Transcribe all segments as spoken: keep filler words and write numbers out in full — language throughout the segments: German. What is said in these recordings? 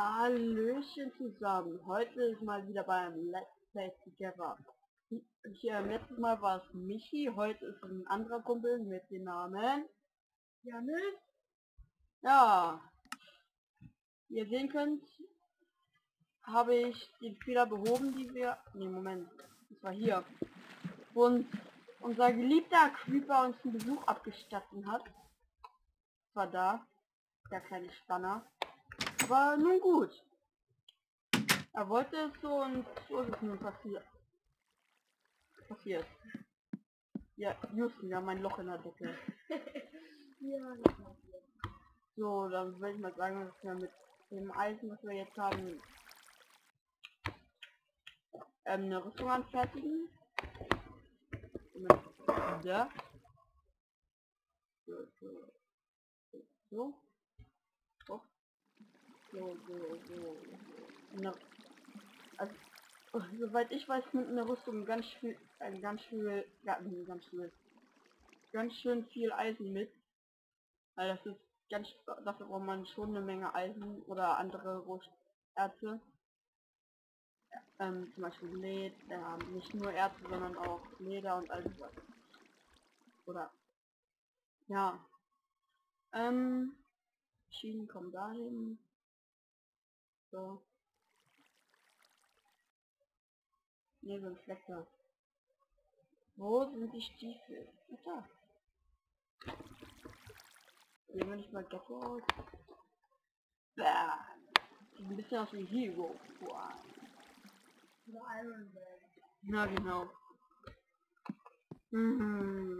Hallöchen zusammen. Heute ist mal wieder beim Let's Play Together. Hier letztes Mal war es Michi, heute ist ein anderer Kumpel mit dem Namen Janis. Ja, wie ihr sehen könnt, habe ich den Fehler behoben, die wir... Ne, Moment, das war hier. Und unser geliebter Creeper uns einen Besuch abgestatten hat. Das war da, der kleine Spanner. Aber nun gut. Er wollte es so und so ist es nun passiert. Passiert. Ja, Houston, wir haben ein Loch in der Decke. Ja, das passiert. So, dann würde ich mal sagen, dass wir mit dem Eisen, was wir jetzt haben, ähm, eine Rüstung anfertigen. Ja. So, so. So. So, so, so, so. Na, also, soweit ich weiß, nimmt eine Rüstung ganz viel, ein ganz viel, ja, ganz viel, ganz schön viel Eisen mit. Weil das ist ganz, dafür braucht man schon eine Menge Eisen oder andere Roherze. Ähm, zum Beispiel Leder, äh, nicht nur Erze, sondern auch Leder und all das. Oder, ja. Ähm, Schienen kommen dahin. So. Ne, so ein Fleck da. Wo sind die Stiefel? Ach, da. Sehen wir nicht mal Ghetto aus? Bäh. Sieht ein bisschen aus wie Hero. Wow. Iron Man. Na genau. Mhm.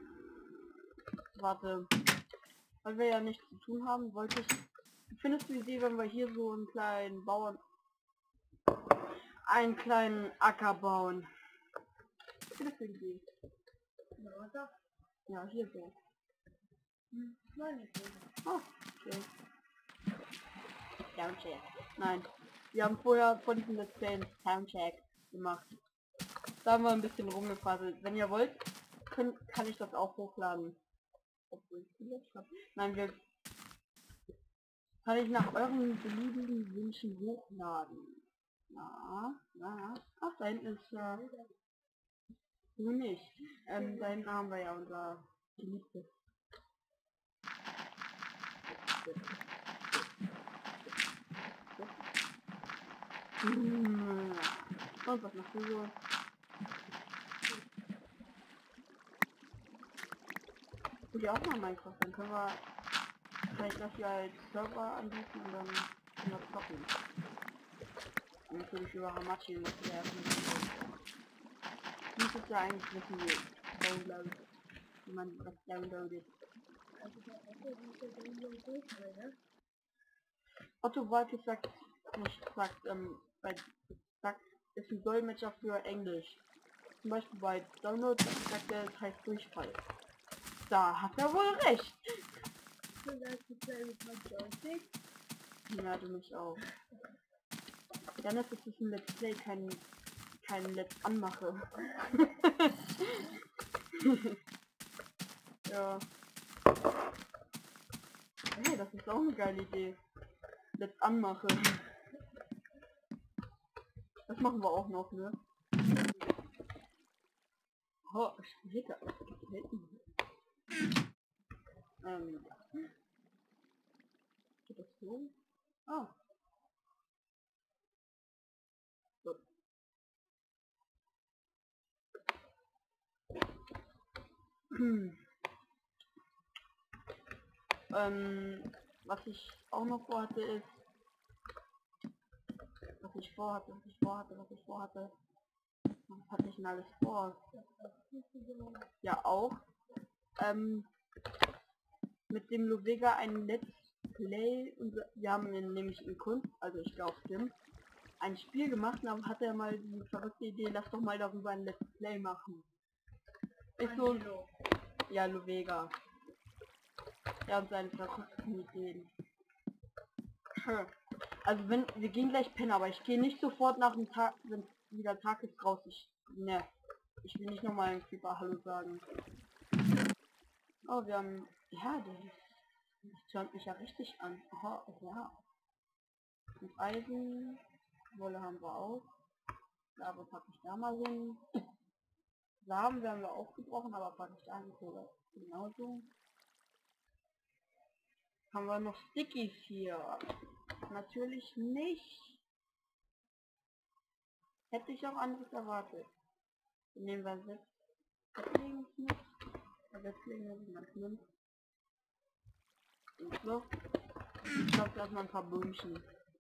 Warte. Weil wir ja nichts zu tun haben, wollte ich... Findest du die Idee, wenn wir hier so einen kleinen Bauern... einen kleinen Acker bauen? Findest du die Idee? Ja, ja, hier so. Hm, nein, nicht so. Oh, okay. Soundcheck. Nein. Wir haben vorher von diesem Let's Play einen Soundcheck gemacht. Da haben wir ein bisschen rumgefaselt. Wenn ihr wollt, könnt, kann ich das auch hochladen. Obwohl ich viel jetzt hab. Nein, wir kann ich nach euren beliebigen Wünschen hochladen. Ja, ja. Ach, da hinten ist äh, nur nicht. Ähm, da hinten haben wir ja unser geliebtes. Hm. Und was machst du so? Ich will auch mal Minecraft, dann können wir vielleicht das hier als Server anbieten und dann können wir zocken. Und natürlich über Hamachi muss ich ja erstmal muss es ja eigentlich wissen, wie Download, wie man das downloadet. Otto Walke sagt, nicht sagt, ähm, bei, sagt, ist ein Dolmetscher für Englisch. Zum Beispiel bei Download sagt er, es heißt Durchfall. Da hat er wohl recht. Ja, du mich auch. Dann ist es ein Let's Play, kein, kein Let's Anmache. Ja. Hey, das ist auch eine geile Idee. Let's Anmache. Das machen wir auch noch, ne? Oh, später. Ähm. Geht das so? Ah. Gut. Hm. Ähm, was ich auch noch vorhatte ist, was ich vorhatte, was ich vorhatte, was ich vorhatte, was hatte ich denn alles vor? Ja auch, ähm, mit dem Lovega ein Let's Play, und wir haben nämlich in Kunst, also ich glaube Tim, ein Spiel gemacht und dann hat er mal die verrückte Idee, lass doch mal darüber ein Let's Play machen. Ich so, ja, Lovega. Er und seine verrückten Ideen. Also wenn, wir gehen gleich pennen, aber ich gehe nicht sofort nach dem Tag, wenn wieder Tag ist, raus. Ich, ne, ich will nicht nochmal einen Creeper Hallo sagen. Oh, wir haben, ja, das, das tönt mich ja richtig an. Aha, ja. fünf Eisen. Wolle haben wir auch. Aber packe ich da mal hin. Samen werden wir auch gebrochen, aber packe ich da hin. Kohle genauso. Haben wir noch Stickies hier? Natürlich nicht. Hätte ich auch anderes erwartet. Dann nehmen wir sechs Setzlinge mit. Setzlinge sind ganz schlimm. Und so. Ich glaube, erstmal ein paar Böhnchen.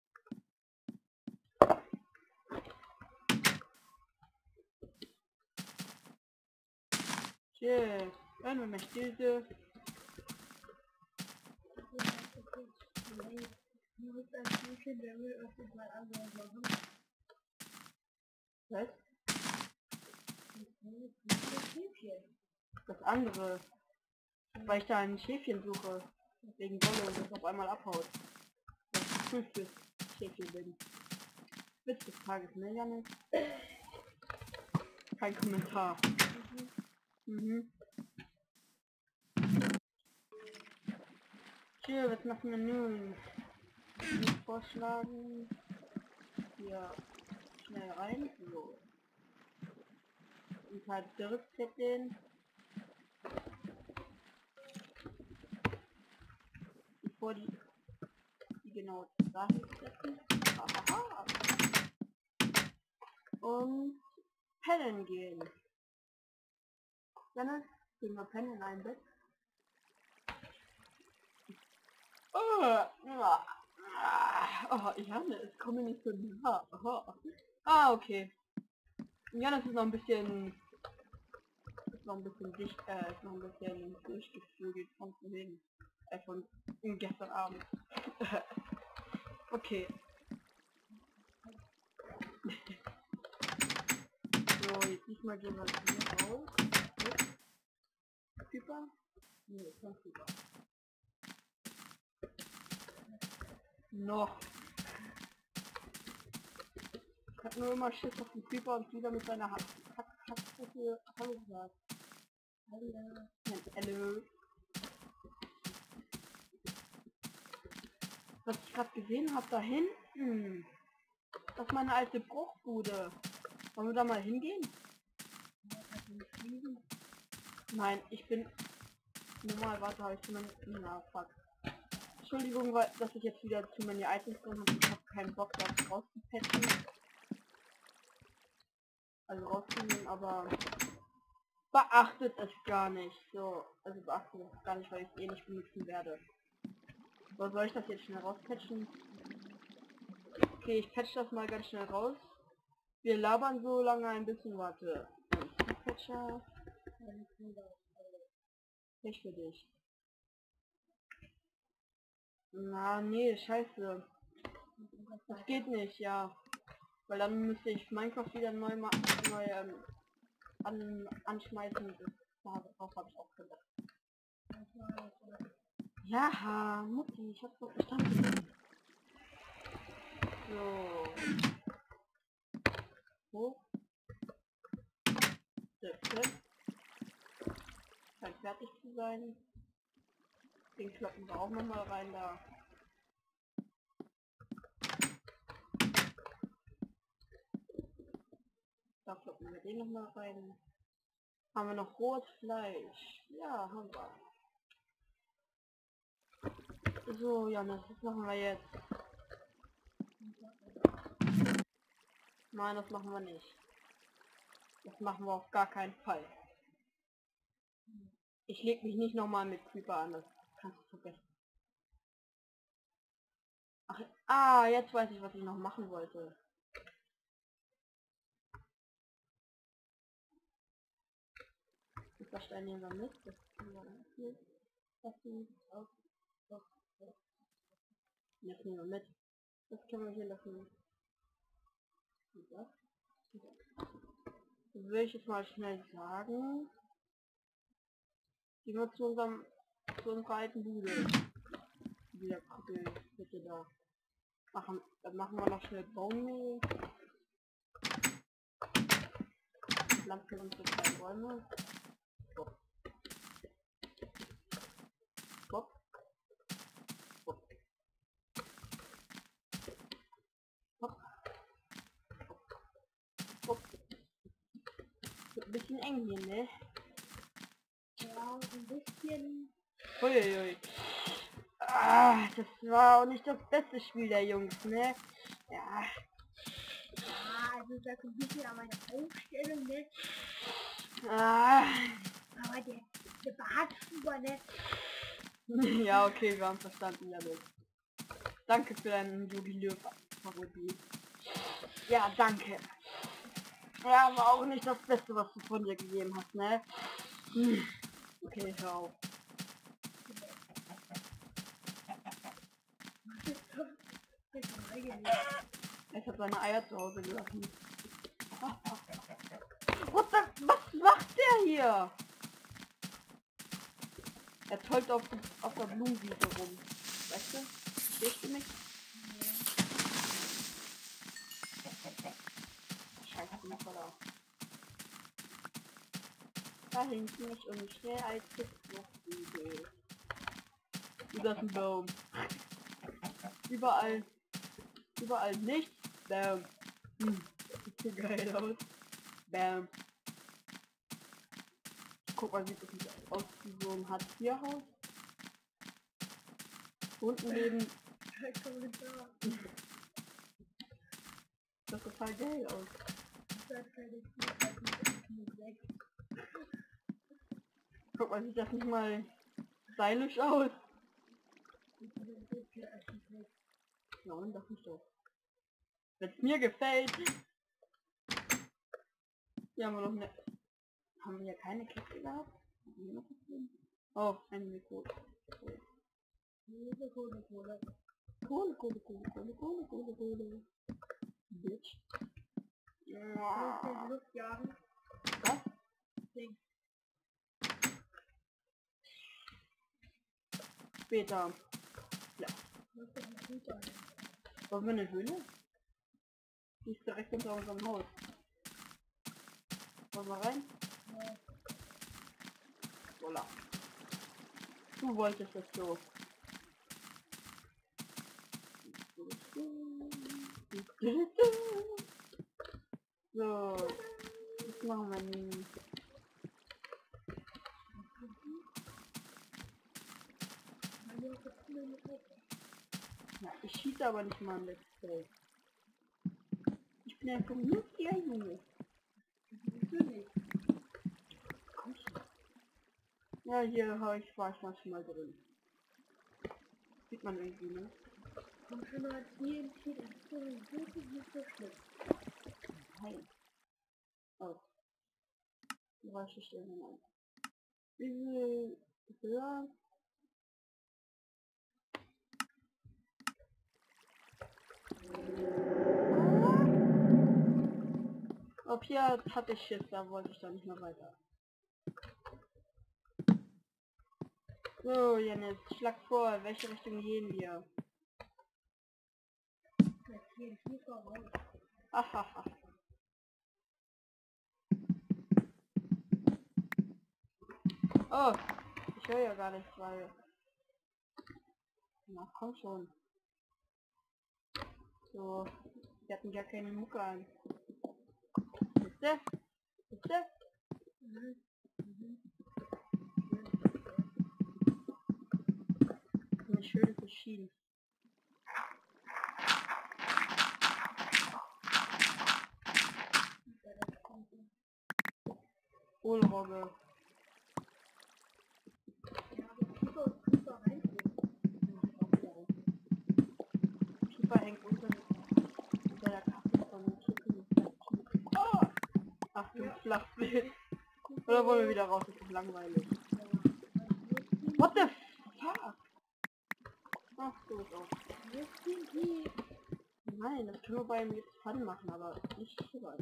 Tschüss. Wenn wir mich diese. Was? Das andere. Weil ich da ein Schäfchen suche. Wegen Wolle und das auf einmal abhaut. Weil ich fünftes Schäfchen bin. Witz des Tages, ne, Janis? Kein Kommentar. Mhm. Mhm. Tja, was machen wir nun? Ich würde vorschlagen, hier schnell rein. So. Ein paar Dirtzetteln. Bevor die, die genau dahin setzen. Aha. Und pennen gehen. Janis, gehen wir pennen in ein Bett. Oh, oh, Janis, komme nicht so nah. Oh. Ah, okay. Janis ist noch ein bisschen, ist noch ein bisschen dicht, äh, ist noch ein bisschen durchgeflügelt von vorhin, äh, von gestern Abend. Okay. So, jetzt diesmal gehen wir hier raus. Creeper? Nee, kein Creeper. Noch. Ich hab nur immer Schiss auf den Creeper und wieder mit seiner Hand. Hat, hat so viel Hallo gesagt. Hallo. Hallo. Was ich gerade gesehen habe da hinten. Das ist meine alte Bruchbude. Wollen wir da mal hingehen? Nein, ich bin... Normal, warte, habe ich zumindest... Na, fuck. Entschuldigung, weil, dass ich jetzt wieder zu many Items drin habe. Ich habe keinen Bock, das rauszupatchen. Also rauszunehmen, aber... Beachtet es gar nicht. So, also beachtet es gar nicht, weil ich es eh nicht benutzen werde. So, soll ich das jetzt schnell rauspatchen? Okay, ich patch das mal ganz schnell raus. Wir labern so lange ein bisschen, warte. Patcher. Nicht für dich. Na, nee, scheiße. Das geht nicht, ja. Weil dann müsste ich Minecraft wieder neu mal neu ähm, an, anschmeißen. Darauf habe ich auch gedacht. Ja, Mutti, ich hab's doch verstanden. So. Hoch. Scheint fertig zu sein. Den kloppen wir auch nochmal rein da. Da kloppen wir den nochmal rein. Haben wir noch rohes Fleisch? Ja, haben wir. So, Janis, was machen wir jetzt? Nein, das machen wir nicht. Das machen wir auf gar keinen Fall. Ich leg mich nicht nochmal mit Creeper an, das kannst du vergessen. Ach, ah, jetzt weiß ich, was ich noch machen wollte. Das Stein nehmen wir mit. Das können wir dann hier lassen. Auch, doch, doch. Das nehmen wir mit. Das können wir hier lassen. Und das. Das will ich jetzt mal schnell sagen. Gehen wir zu unserem, zu unserer alten Bude. Wieder Kuppel, bitte da. Machen, dann machen wir noch schnell Baummehl. Pflanzen unsere zwei Bäume. Bob. Bob. Bob. ein bisschen eng hier, ne? Ja, ein bisschen. Uiuiui. Ah, das war auch nicht das beste Spiel der Jungs, ne? Ja. Ja, also da kommt ein bisschen an meine Aufstellung, ne? Ah. Aber der, der Bartfuber, ne? Ja, okay, wir haben verstanden, ja, los. Danke für deinen Jogi Löw-Parodie. Ja, danke. Ja, war auch nicht das Beste, was du von dir gegeben hast, ne? Hm. Okay, hör auf. Er hat seine Eier zu Hause gelassen. What the, was macht der hier? Er tollt auf, auf der Blumenwiese rum. Weißt du? Verstehst du mich? Scheiße, bin ich voll auf. Da hinten ist und schnell als Fitzwurfbügel. Über den Baum. Überall. Überall nichts. Bam. Hm. Sieht so geil aus. Bam. Guck mal, sieht das nicht aus wie so ein Hartz-vier-Haus. Unten neben. Das sieht total geil aus. Guck mal, sieht das nicht mal stylisch aus? Ja, und das nicht doch. Wenn's mir gefällt. Hier haben wir noch eine. Haben wir hier keine Kiste gehabt? Oh, ein Mikro. Kohle, Kohle, Kohle. Kohle, Kohle, Kohle, Kohle, Kohle, Kohle, Kohle. Bitch. Ja. Luftjagen. Was? Ding. Später. Ja. Das ist doch ein guter. Wollen wir eine Höhle? Die ist direkt unter unserem Haus. Wollen wir rein? Ja. Voila. Du wolltest das so. So. Das machen wir nie. Ja, ich schieße aber nicht mal an Let's Play. Ich bin ein vernünftiger Junge. Natürlich. Komm schon. Ja, hier war ich, war ich manchmal drin. Sieht man irgendwie, ne? Komm schon mal hier steht das ist wirklich nicht so schlimm. Nein. Oh. Die Geräusche stellen wir an. Wie viel höher? Ob hier hatte ich Schiss, da wollte ich dann nicht mehr weiter. So, Janis, schlag vor, in welche Richtung gehen wir? Jetzt hier hier voraus. Hahaha. Oh, ich höre ja gar nichts, weil... Na, komm schon. So, wir hatten gar keine Mucke an. Bitte? Bitte? Mhm. Mhm. Eine schöne verschieden. Hohlrogge. Ja, aber Pieper und Pieper reingucken. Pieper hängt unter, unter der Kappe von dem Chicken. Oh! Ach du Ja. Flachbild. Oder wollen wir wieder raus? Das ist langweilig. Ja. What the fuck? Ach, so ist auch. Jetzt sind die. Nein, das können wir beim jetzt Fun machen, aber nicht hier.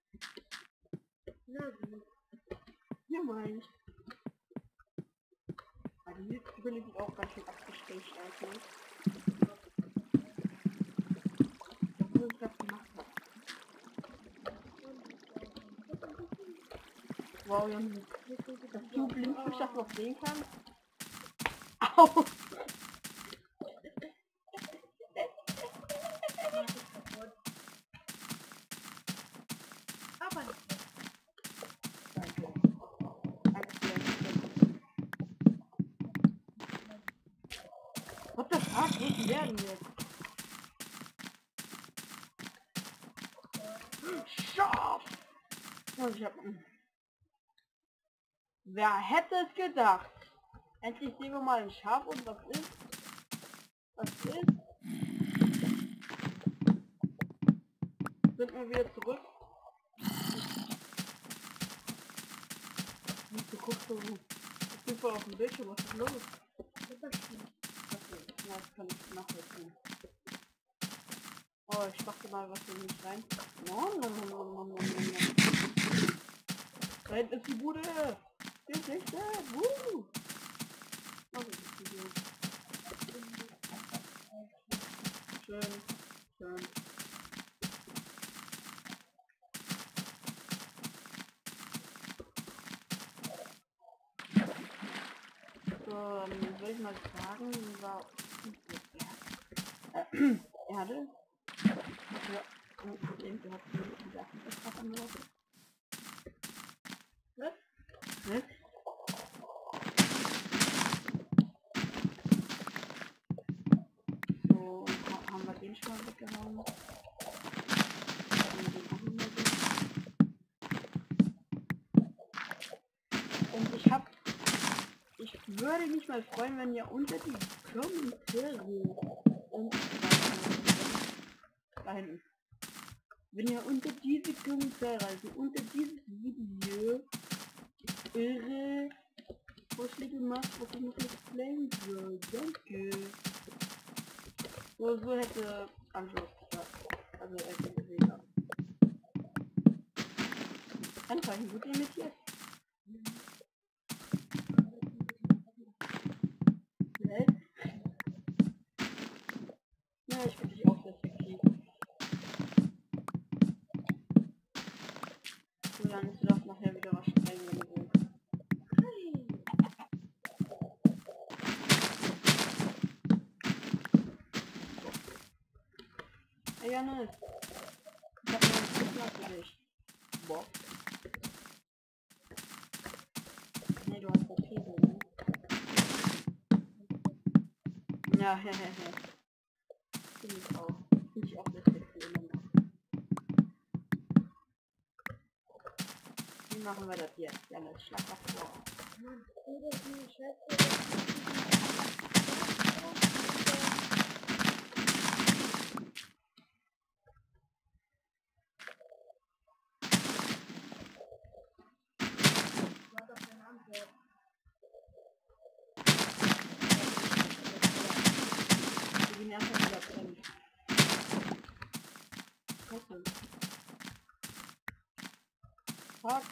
Na gut. Ja, mein ich. Aber die Brille sieht auch ganz schön abgestecht aus, ne? Obwohl ich das gemacht habe. Wow, Jan, dass du Blindfisch das noch sehen kannst? Au! Aber nicht. Nein. Was ist werden jetzt? Scharf! Und ich hab... Wer hätte es gedacht? Endlich sehen wir mal ein Schaf und was ist? Was ist? Sind wir wieder zurück? Du guckst so auf jeden Fall auf dem Bildschirm, was ist los? Ja, das kann ich nachvollziehen. Oh, ich dachte mal, was hier nicht rein. No, no, no, no, no, no, no. Da hinten ist die Bude! Die ist nicht da! Wuhu! Oh, das ist die Bude. Schön, schön. So, ähm, würde ich mal sagen, war äh, Erde. Ja, und irgendwie hat sie die Sachen etwas angelaufen. Was? Was? So, ha haben wir den schon mal weggehauen. Und ich hab... Ich würde mich mal freuen, wenn ihr unter die Kommentare und da hinten. Wenn ihr unter diese Kommentare, also unter dieses Video, eure Vorschläge macht, was ich noch nicht playen soll. Danke. So, so hätte Anschluss geklappt. Also hätte gesehen. Anfang gut imitiert. Ja, ich finde dich auch sehr sexy. So, dann ist du doch nachher wieder was streng, wenn du willst. Hey Janis, ich hab noch einen Tipp für dich. Boah. Nee, du hast das Käse, ne? Ja, hehehe. Finde ich auch. Finde ich auch sehr sexy immer noch. Wie machen wir das jetzt? Janis, schlag was vor. Wir gehen erstmal wieder brennen. Kochen. Fuck.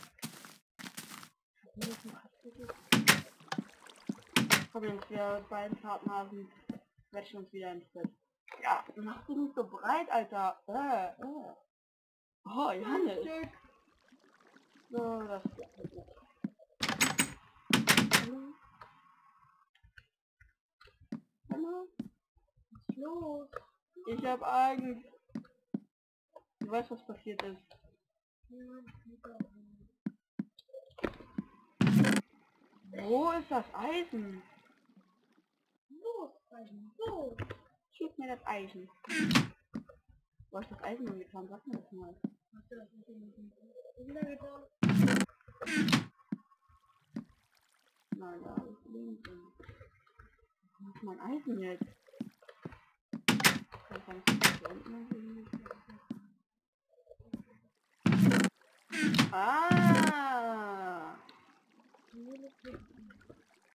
Komm jetzt, wir beiden Partnerhasen quetschen uns wieder ins Bett. Ja, mach dich nicht so breit, Alter. Äh, äh. Oh, Johannes. So, das ist gut. Hallo? Hallo? Was ist los? Ich hab Angst. Du weißt, was passiert ist. Wo ist das Eisen? Wo ist das Eisen? Wo? Schieb mir das Eisen. Wo ist das Eisen denn getan? Sag mir das mal. Hast du das nicht in den getan? Nein, da ist links. Wo ist mein Eisen jetzt? Dann kann ich das da unten Ah!